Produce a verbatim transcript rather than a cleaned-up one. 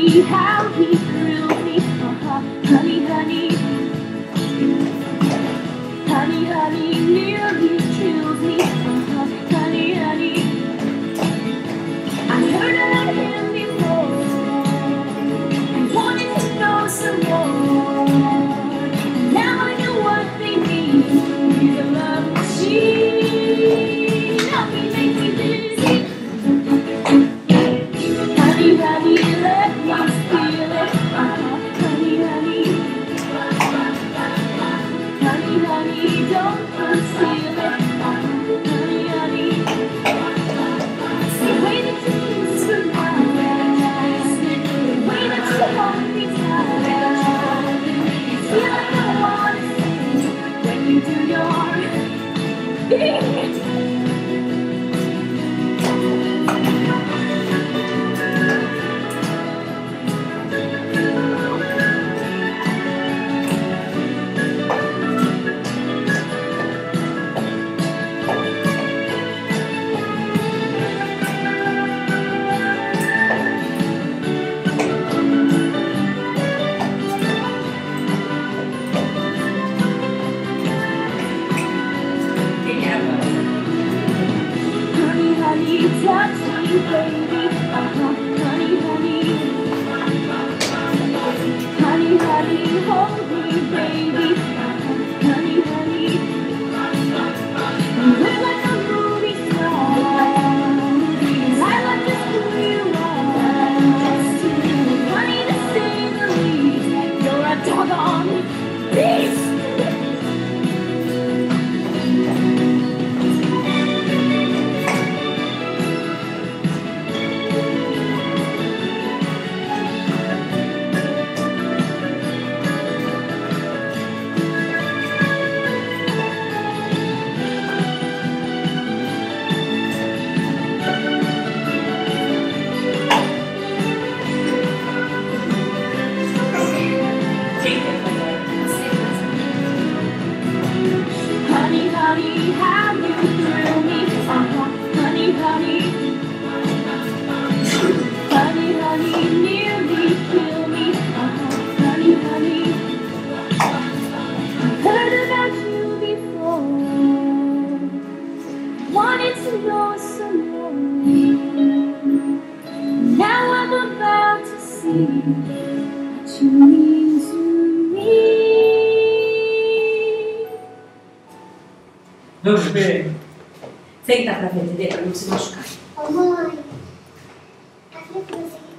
honey, how he thrills me. Uh-huh. Honey, honey. Honey, honey, nearly kills me. Uh-huh. Honey, honey. I heard about him before. I wanted to know some more. Now I know what they mean. He's a love machine. How he makes me dizzy. Honey, honey, let me feel it. Uh-huh. Honey, honey. Honey, honey, don't conceal it. Uh-huh. Honey, honey. The way that you kiss me now, the way that you hold me tight, I feel like I wanna sing when you do your thing. Honey, touch me, baby. Uh-huh. Honey, honey. Honey, honey, hold me, baby. Uh-huh. Honey, honey. You look like a movie star. I love just who you are. Funny to say the least. You're a doggone beast. Honey, honey, how you thrill me. Uh-huh. Honey, honey. Honey, honey, nearly kill me. Uh-huh. Honey, honey. I've heard about you before. Wanted to know some more. Now I'm about to see what you mean to me. Vamos ver. Senta pra ver, entendeu? Pra não se machucar. Ô, mãe.